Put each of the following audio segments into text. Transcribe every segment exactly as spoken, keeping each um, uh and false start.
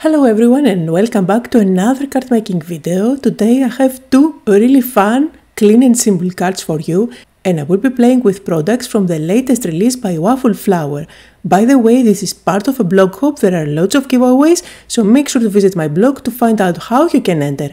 Hello everyone and welcome back to another card making video. Today I have two really fun, clean and simple cards for you, and I will be playing with products from the latest release by Waffle Flower. By the way, this is part of a blog hop. There are lots of giveaways, so make sure to visit my blog to find out how you can enter.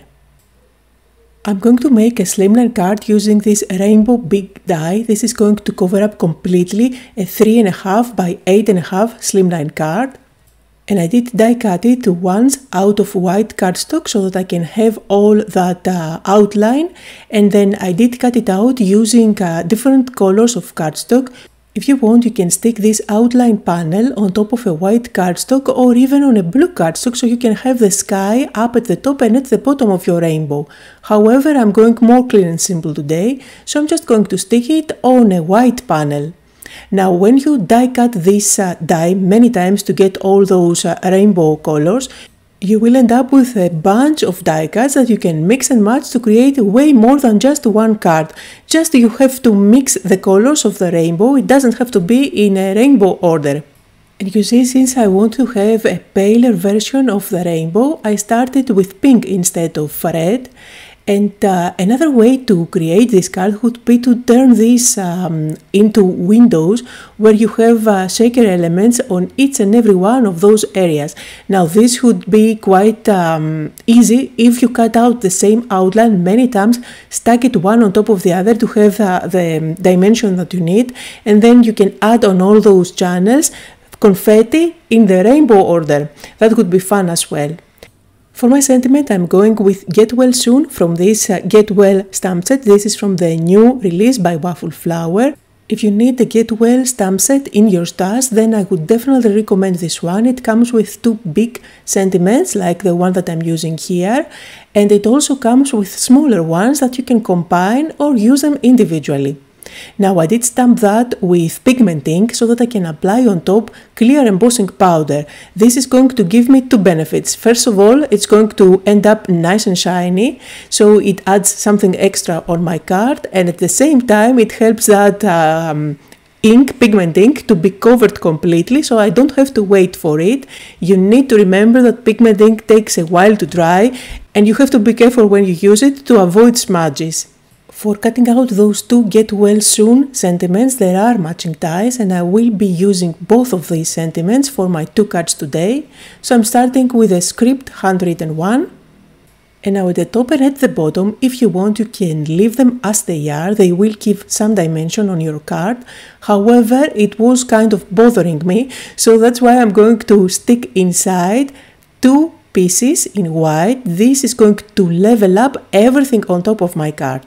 I'm going to make a slimline card using this rainbow big die. This is going to cover up completely a three and a half by eight and a half slimline card. And I did die cut it once out of white cardstock so that I can have all that uh, outline, and then I did cut it out using uh, different colors of cardstock. If you want, you can stick this outline panel on top of a white cardstock or even on a blue cardstock so you can have the sky up at the top and at the bottom of your rainbow. However, I'm going more clean and simple today, so I'm just going to stick it on a white panel. Now, when you die cut this uh, die many times to get all those uh, rainbow colors, you will end up with a bunch of die cuts that you can mix and match to create way more than just one card. Just you have to mix the colors of the rainbow. It doesn't have to be in a rainbow order. And you see, since I want to have a paler version of the rainbow, I started with pink instead of red. And uh, another way to create this card would be to turn this um, into windows where you have uh, shaker elements on each and every one of those areas. Now this would be quite um, easy if you cut out the same outline many times, stack it one on top of the other to have uh, the dimension that you need, and then you can add on all those channels confetti in the rainbow order. That would be fun as well. For my sentiment, I'm going with Get Well Soon from this uh, Get Well stamp set. This is from the new release by Waffle Flower. If you need a Get Well stamp set in your stash, then I would definitely recommend this one. It comes with two big sentiments like the one that I'm using here, and it also comes with smaller ones that you can combine or use them individually. Now I did stamp that with pigment ink so that I can apply on top clear embossing powder. This is going to give me two benefits. First of all, it's going to end up nice and shiny, so it adds something extra on my card, and at the same time it helps that um, ink, pigment ink, to be covered completely, so I don't have to wait for it. You need to remember that pigment ink takes a while to dry, and you have to be careful when you use it to avoid smudges. For cutting out those two Get Well Soon sentiments, there are matching dies, and I will be using both of these sentiments for my two cards today. So I'm starting with a script handwritten one. And now at the top and at the bottom, if you want, you can leave them as they are. They will give some dimension on your card. However, it was kind of bothering me, so that's why I'm going to stick inside two pieces in white. This is going to level up everything on top of my card.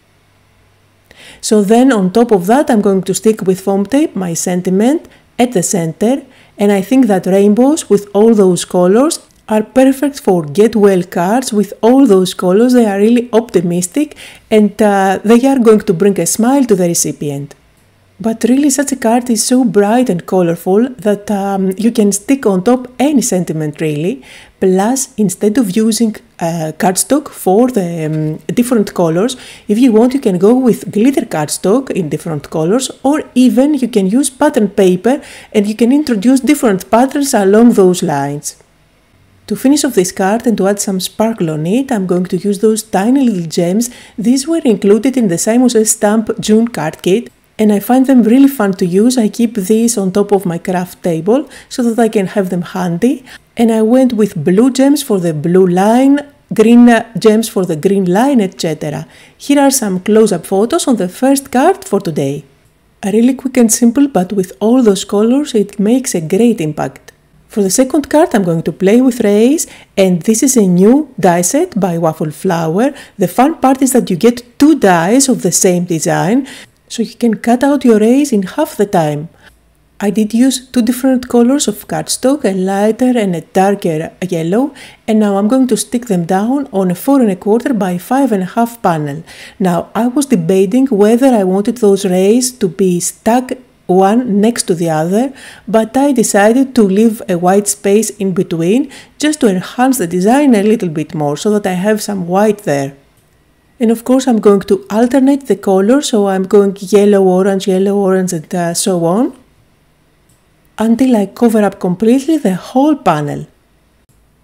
So then on top of that, I'm going to stick with foam tape my sentiment at the center, and I think that rainbows with all those colors are perfect for Get Well cards. With all those colors, they are really optimistic, and uh, they are going to bring a smile to the recipient. But really, such a card is so bright and colorful that um, you can stick on top any sentiment really. Plus, instead of using uh, cardstock for the um, different colors, if you want, you can go with glitter cardstock in different colors, or even you can use pattern paper and you can introduce different patterns along those lines. To finish off this card and to add some sparkle on it, I'm going to use those tiny little gems. These were included in the Simon Says Stamp June card kit, and I find them really fun to use. I keep these on top of my craft table so that I can have them handy. And I went with blue gems for the blue line, green gems for the green line, et cetera. Here are some close-up photos on the first card for today. Really quick and simple, but with all those colors it makes a great impact. For the second card, I'm going to play with rays, and this is a new die set by Waffle Flower. The fun part is that you get two dies of the same design, so you can cut out your rays in half the time. I did use two different colors of cardstock, a lighter and a darker yellow, and now I'm going to stick them down on a four and a quarter by five and a half panel. Now I was debating whether I wanted those rays to be stuck one next to the other, but I decided to leave a white space in between just to enhance the design a little bit more so that I have some white there. And of course I'm going to alternate the colors, so I'm going yellow, orange, yellow, orange, and uh, so on, until I cover up completely the whole panel.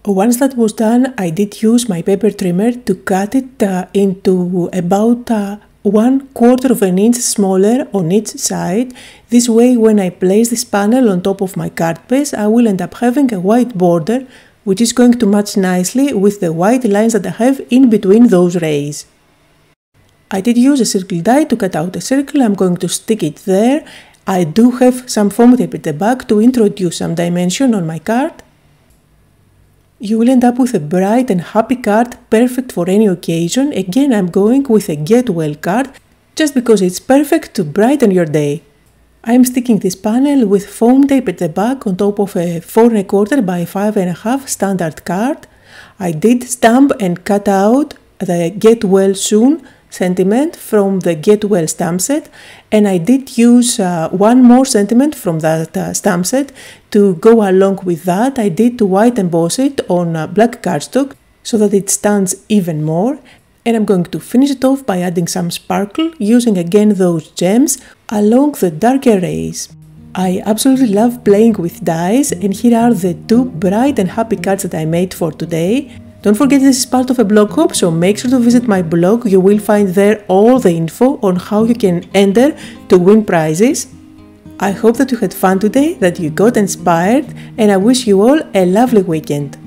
Once that was done, I did use my paper trimmer to cut it uh, into about uh, one quarter of an inch smaller on each side. This way, when I place this panel on top of my card base, I will end up having a white border, which is going to match nicely with the white lines that I have in between those rays. I did use a circle die to cut out a circle. I'm going to stick it there. I do have some foam tape at the back to introduce some dimension on my card. You will end up with a bright and happy card, perfect for any occasion. Again, I'm going with a Get Well card, just because it's perfect to brighten your day. I'm sticking this panel with foam tape at the back on top of a four and a quarter by five and a half standard card. I did stamp and cut out the Get Well Soon sentiment from the Get Well stamp set, and I did use uh, one more sentiment from that uh, stamp set to go along with that. I did to white emboss it on uh, black cardstock so that it stands even more, and I'm going to finish it off by adding some sparkle using again those gems along the darker rays. I absolutely love playing with dies, and here are the two bright and happy cards that I made for today. Don't forget this is part of a blog hop, so make sure to visit my blog. You will find there all the info on how you can enter to win prizes. I hope that you had fun today, that you got inspired, and I wish you all a lovely weekend.